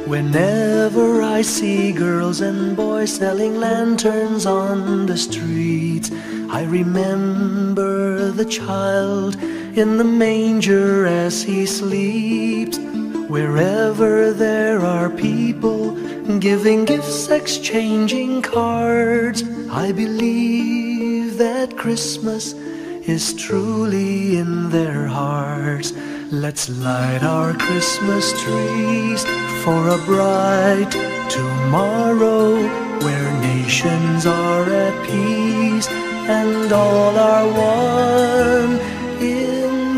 Whenever I see girls and boys selling lanterns on the streets, I remember the child in the manger as he sleeps. Wherever there are people giving gifts, exchanging cards, I believe that Christmas is truly in their hearts. Let's light our Christmas trees for a bright tomorrow, where nations are at peace and all are one in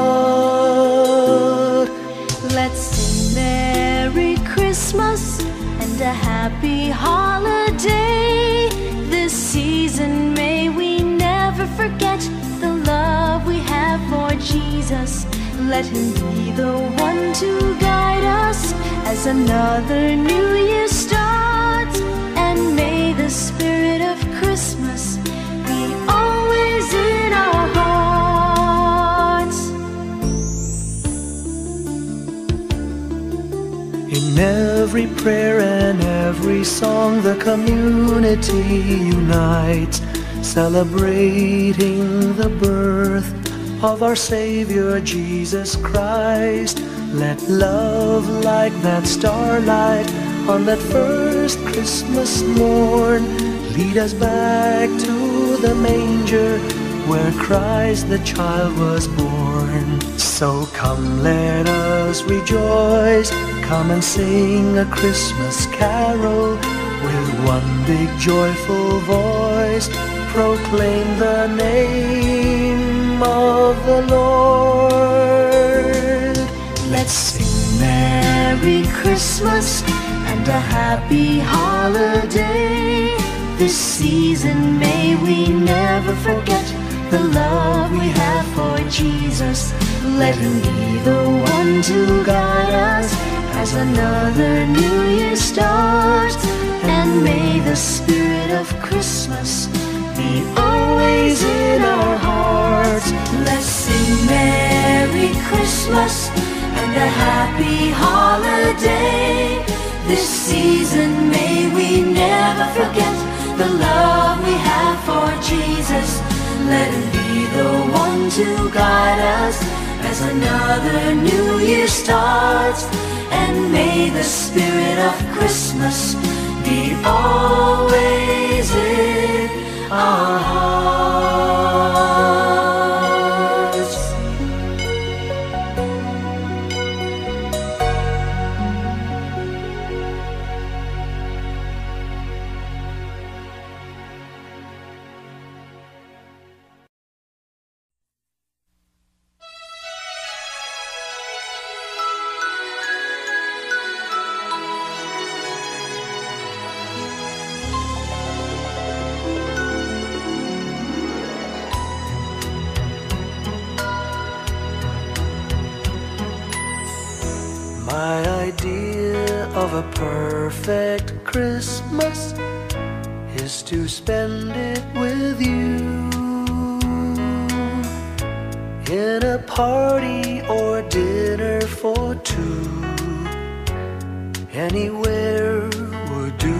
God. Let's sing Merry Christmas and a happy holiday. This season may we never forget the love we have for Jesus. Let him be the one to guide us as another new year starts. And may the spirit of Christmas be always in our hearts. In every prayer and every song, the community unites, celebrating the birth of our Savior Jesus Christ. Let love like that starlight on that first Christmas morn lead us back to the manger where Christ the child was born. So come, let us rejoice, come and sing a Christmas carol with one big joyful voice. Proclaim the name of the Lord. Let's sing Merry Christmas and a happy holiday. This season may we never forget the love we have for Jesus. Let him be the one to guide us as another new year starts. And may the spirit of Christmas be always in our hearts. Let's sing Merry Christmas and a happy holiday. This season may we never forget the love we have for Jesus. Let him be the one to guide us as another new year starts. And may the spirit of Christmas be always in our hearts. My idea of a perfect Christmas is to spend it with you, in a party or dinner for two. Anywhere would do.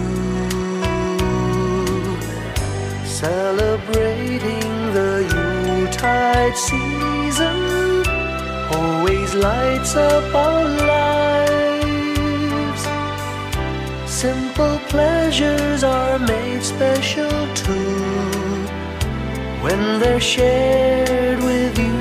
Celebrating the Yuletide season always lights up our lives. Simple pleasures are made special too when they're shared with you.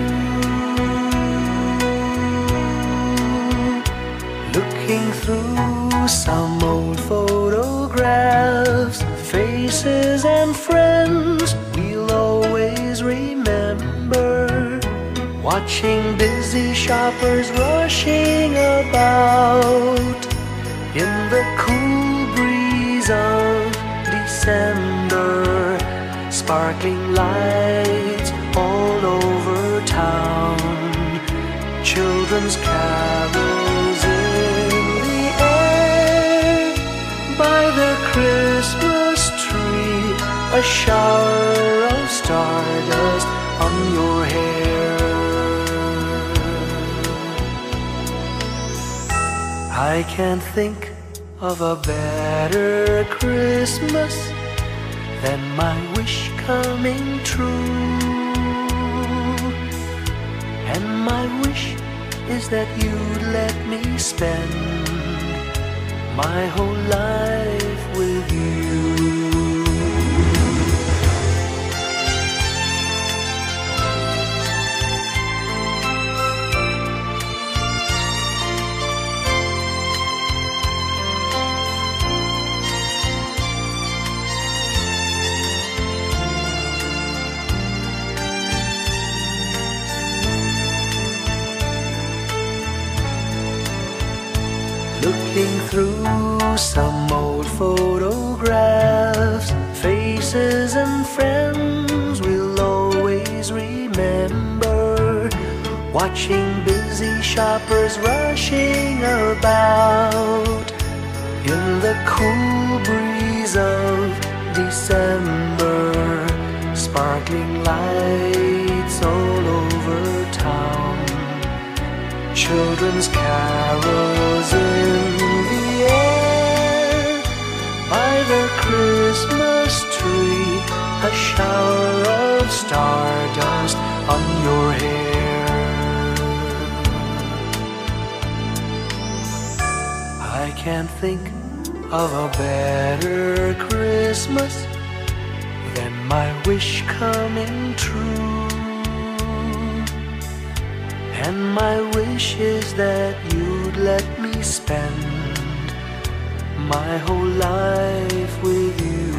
Looking through some old photographs, faces and friends we'll always remember. Watching busy shoppers rushing about in the cool breeze of December. Sparkling lights all over town, children's carols in the air. By the Christmas tree, a shower of stardust on your hair. I can't think of a better Christmas than my wish coming true. And my wish is that you'd let me spend my whole life with you. Looking through some old photographs, faces and friends we'll always remember. Watching busy shoppers rushing about in the cool breeze of December. Sparkling lights all over town, children's carols in the air. By the Christmas tree, a shower of stardust on your hair. I can't think of a better Christmas than my wish coming true. And my wish is that you'd let me spend my whole life with you.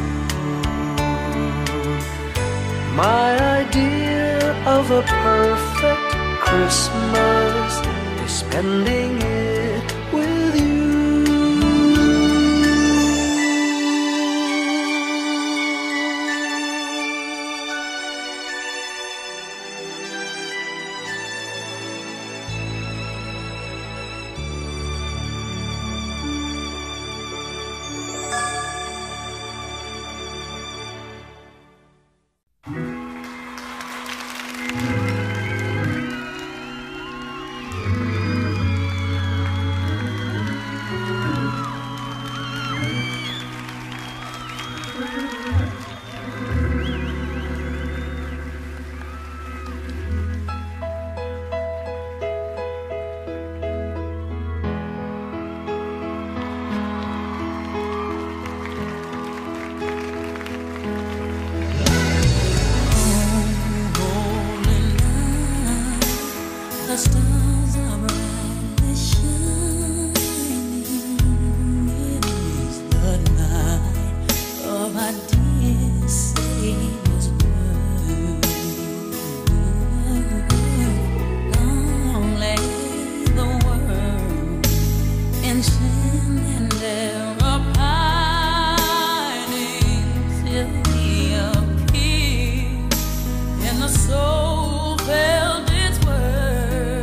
My idea of a perfect Christmas is spending it with you. The stars are brightly shining. It is the night of our dear Savior's birth. Long lay the world in sin and error pining till He appeared, and the soul felt its worth.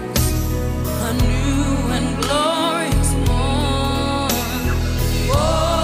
Oh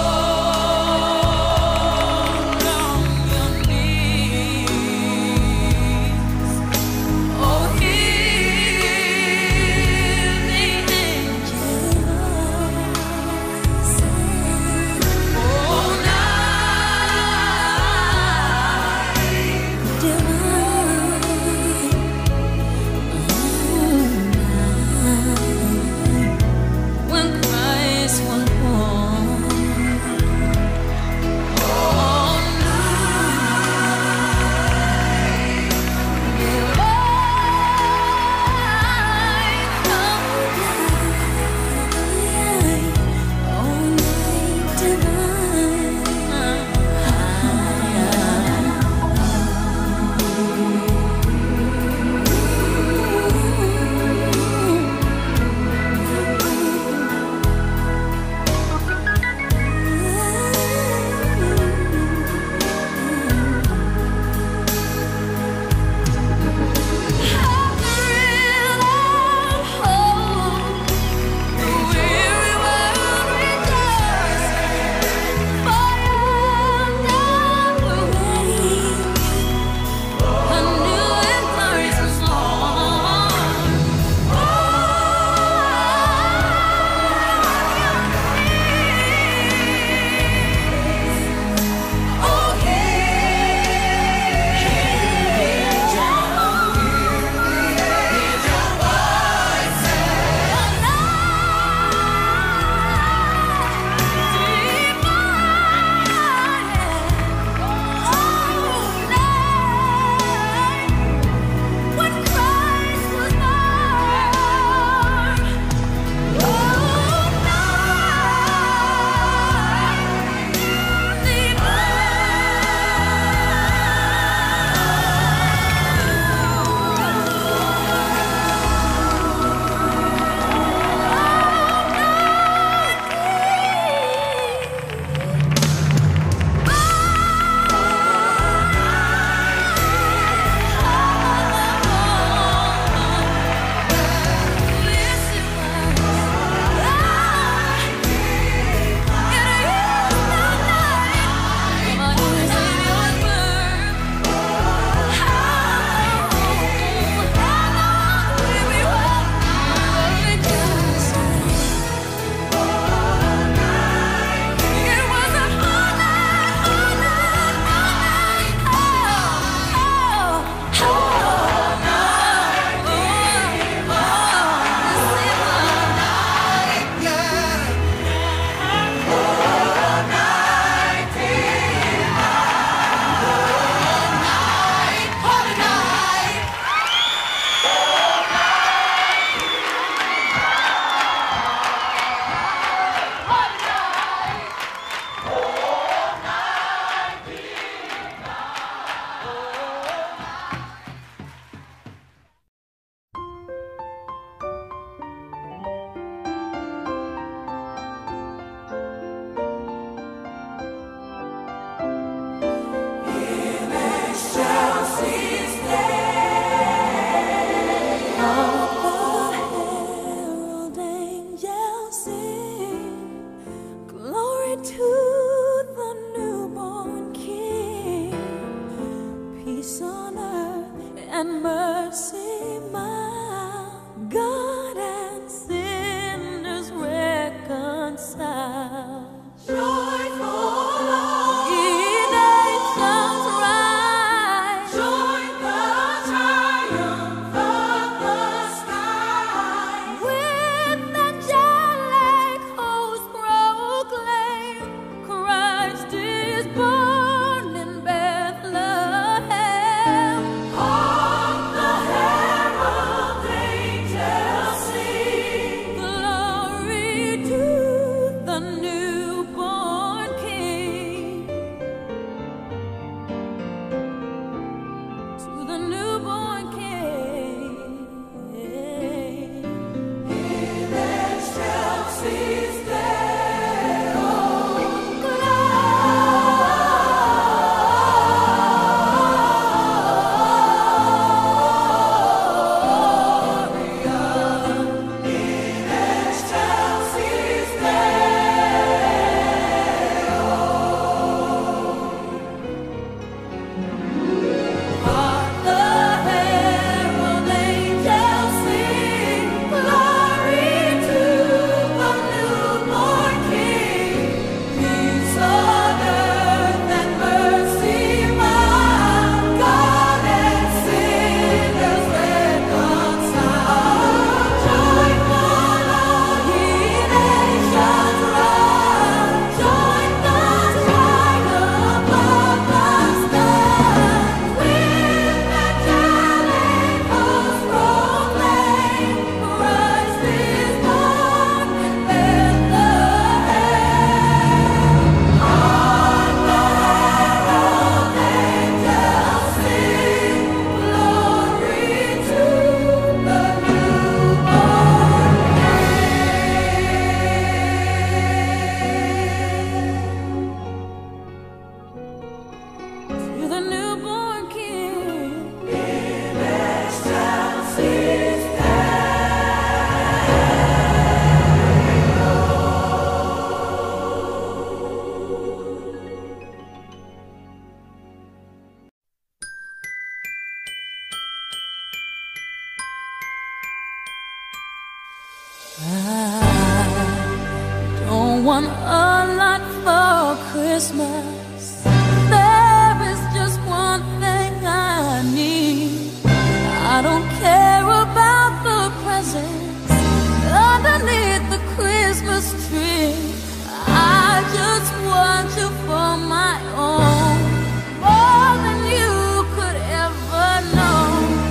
want a lot for Christmas. There is just one thing I need. I don't care about the presents underneath the Christmas tree. I just want you for my own, more than you could ever know.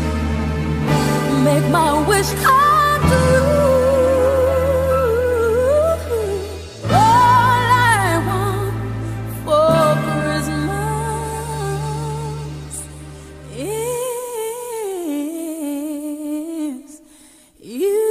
Make my wish come true. All I want for Christmas is you.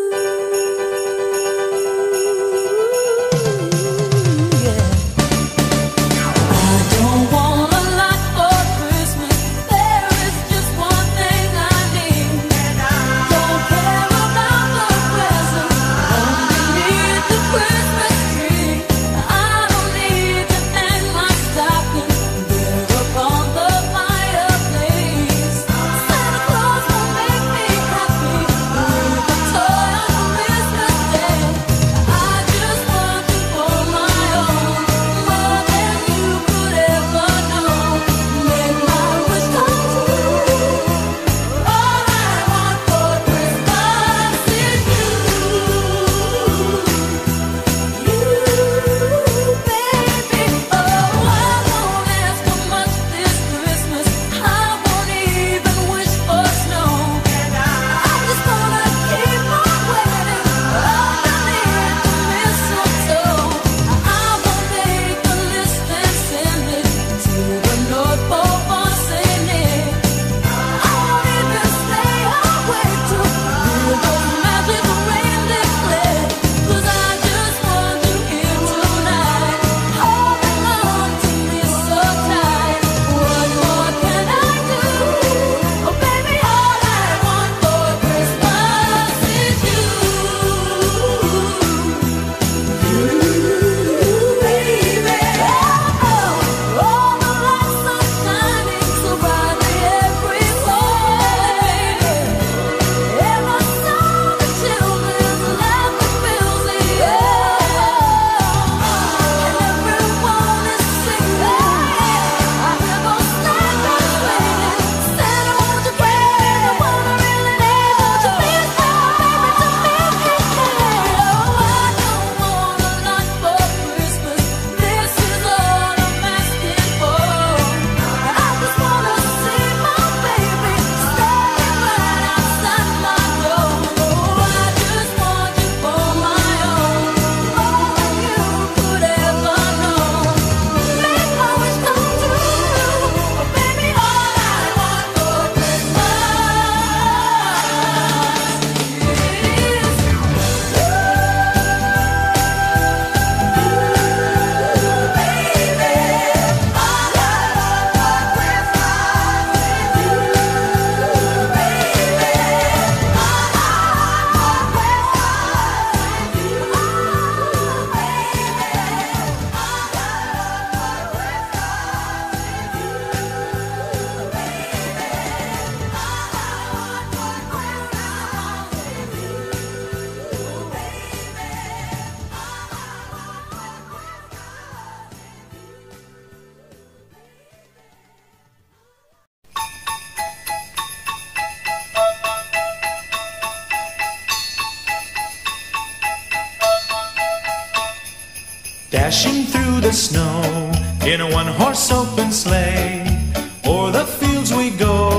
Dashing through the snow in a one-horse open sleigh, o'er the fields we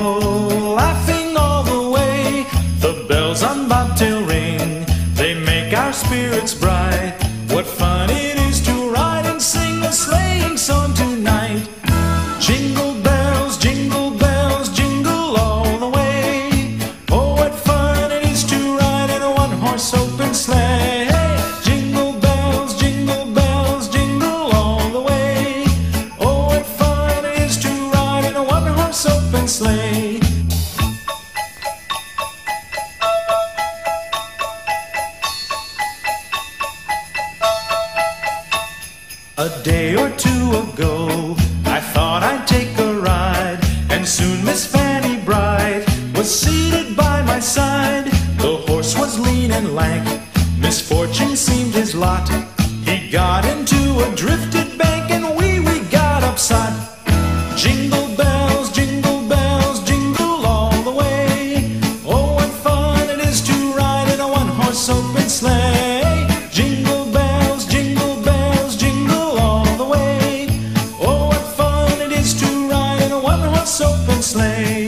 go, laughing all the way. The bells on bobtail ring, they make our spirits bright. What fun it is to ride and sing a sleighing song tonight. Jingle bells, jingle bells, jingle all the way. Oh, what fun it is to ride in a one-horse open sleigh. Sleigh. A day or two ago, I thought I'd take a ride, and soon Miss Fanny Bright was seated by my side. The horse was lean and lank, misfortune seemed his lot. He got into a drifted bank and we got upside. Jingle bells, jingle all the way. Oh, what fun it is to ride in a one-horse open sleigh. Jingle bells, jingle all the way. Oh, what fun it is to ride in a one-horse open sleigh.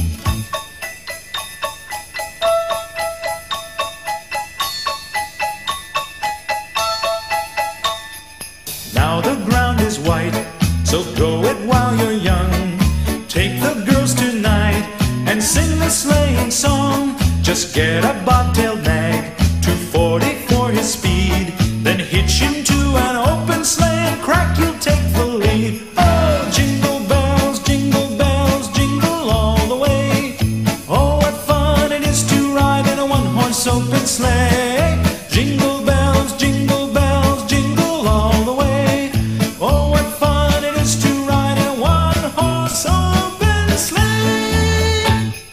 Now the ground is white, so go it while you're young. Take the girls tonight and sing the sleighing song. Just get a bobtailed nag, 240 for his speed. Then hitch him to an open sleigh and crack, you'll take the lead. Oh, jingle bells, jingle all the way. Oh, what fun it is to ride in a one-horse open sleigh. Jingle bells, jingle all the way. Oh, what fun it is to ride in a one-horse open sleigh.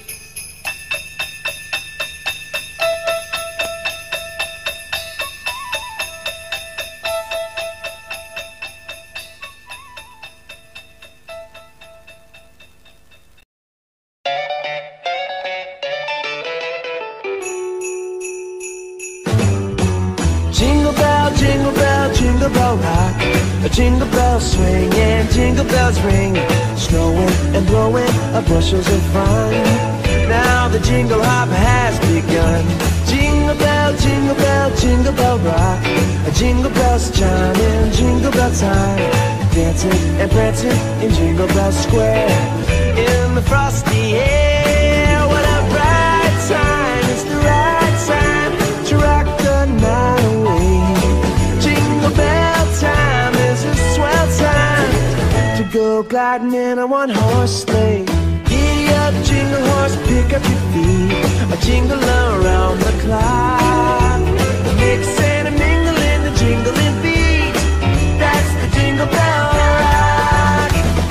Jingle bell, jingle bell rock. A jingle bell swing and jingle bells ring. Snowing and blowing bushels of fun. Now the jingle hop has begun. Jingle bell rock. A jingle bells chime in jingle bell time. Dancing and prancing in Jingle Bell Square. In the frosty air, what a bright time. It's the right time to rock the night away. Jingle bell time is a swell time to go gliding in a one-horse sleigh. Giddy up, jingle horse, pick up your feet. A jingle around the clock. Mix and a mingle in the jingling beat. That's the Jingle Bell Rock.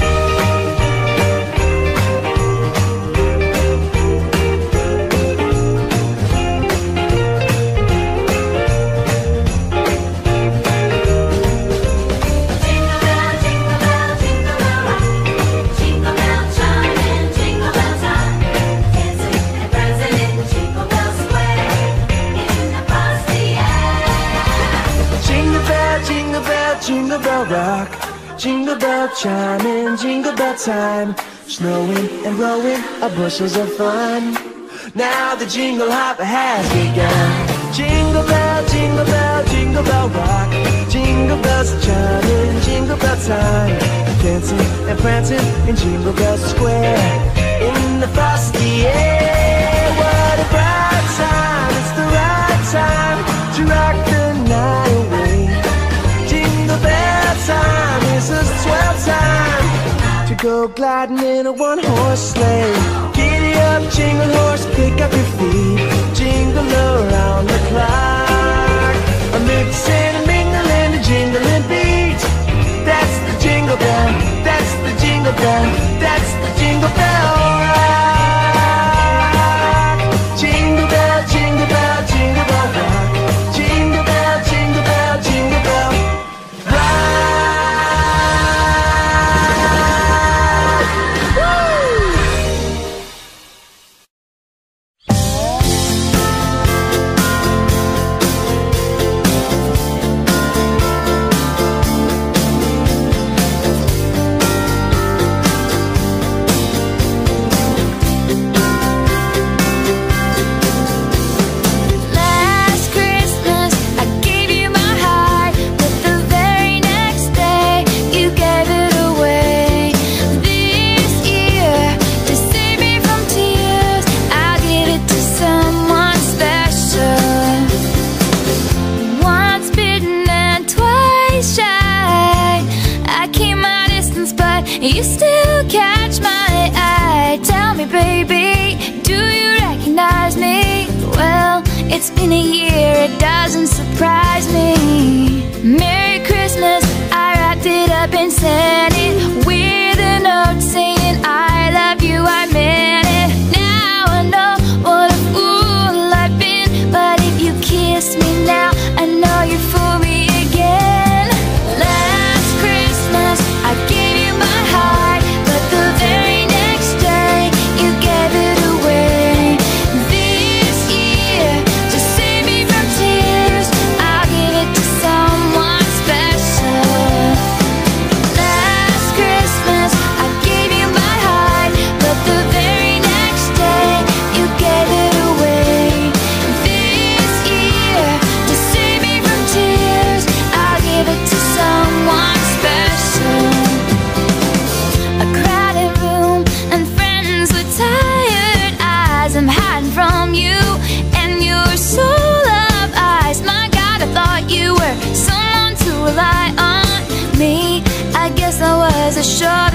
Jingle bell rock, jingle bell chime in jingle bell time. Snowing and blowing bushels of fun. Now the jingle hop has begun. Jingle bell rock. Jingle bells chime in jingle bell time. Dancing and prancing in Jingle Bell Square. In the frosty air, what a bright time. It's the right time to rock the night away. Jingle bell time is a swell time to go gliding in a one-horse sleigh. Giddy up, jingle horse, pick up your feet. Jingle around the clock. A mix and a mingle and a jingling beat. That's the jingle bell, that's the jingle bell, that's the Jingle Bell Rock. Jingle bell, jingle bell, jingle bell rock. Jingle bell, jingle bell, jingle bell. You still catch my eye. Tell me, baby, do you recognize me? Well, it's been a year, it doesn't surprise me. Merry Christmas, I wrapped it up and sent it with a note saying I love you, I meant it. Now I know what a fool I've been, but if you kiss me now, I know you fool me again. the shore